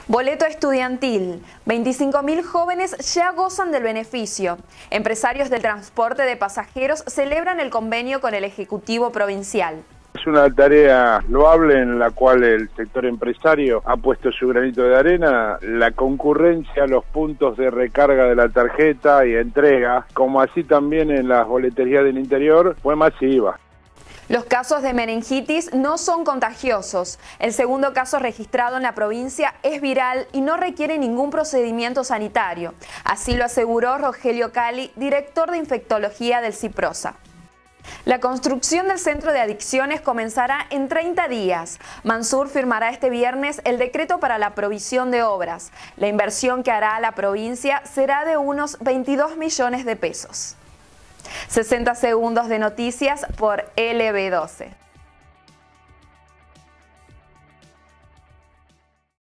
Boleto estudiantil. 25.000 jóvenes ya gozan del beneficio. Empresarios del transporte de pasajeros celebran el convenio con el Ejecutivo Provincial. Es una tarea loable en la cual el sector empresario ha puesto su granito de arena. La concurrencia a los puntos de recarga de la tarjeta y entrega, como así también en las boleterías del interior, fue masiva. Los casos de meningitis no son contagiosos. El segundo caso registrado en la provincia es viral y no requiere ningún procedimiento sanitario. Así lo aseguró Rogelio Cali, director de infectología del CIPROSA. La construcción del centro de adicciones comenzará en 30 días. Mansur firmará este viernes el decreto para la provisión de obras. La inversión que hará la provincia será de unos 22 millones de pesos. 60 segundos de noticias por LB12.